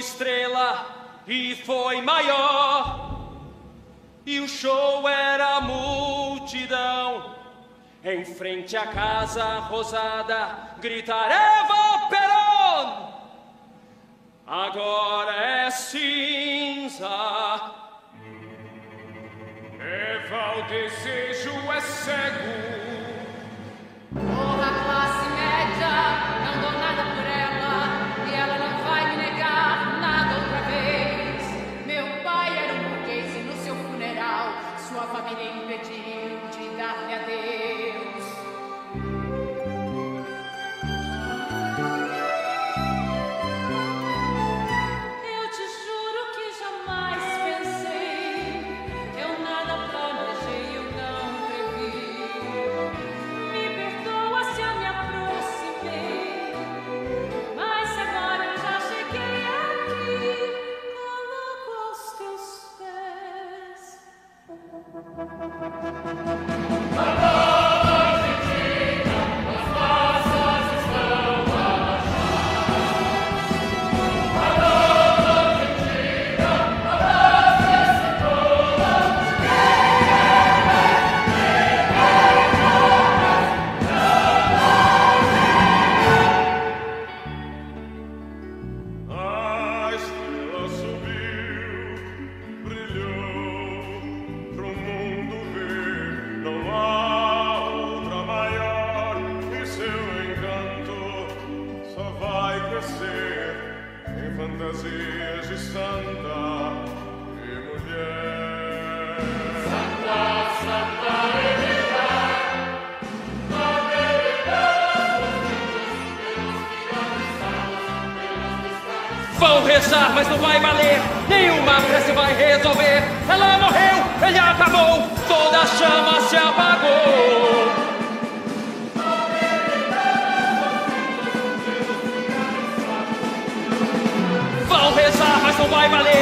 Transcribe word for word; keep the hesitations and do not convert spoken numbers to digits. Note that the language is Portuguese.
estrela e foi maior. E o show era a multidão. Em frente à Casa Rosada, gritar Eva Perón! Agora é cinza. Eva, o desejo é cego. Porra, classe média, não dou nada por ela, e ela não vai me negar nada outra vez. Meu pai era um burguês e no seu funeral, sua família impediu de dar-lhe adeus. Eu te juro que jamais pensei, eu nada planejei, eu não previ. Me perdoa se eu me aproximei, mas se agora eu já cheguei aqui, coloco aos teus pés. A estrela subiu, brilhou pro mundo ver. Não há outra maior e seu encanto só vai crescer em fantasias de santa e mulher. Santa, Santa Evita, Santa Vão rezar, mas não vai valer. Nenhuma prece vai resolver. Ela morreu, ele acabou. Toda a chama se apagou. Vão rezar, mas não vai valer.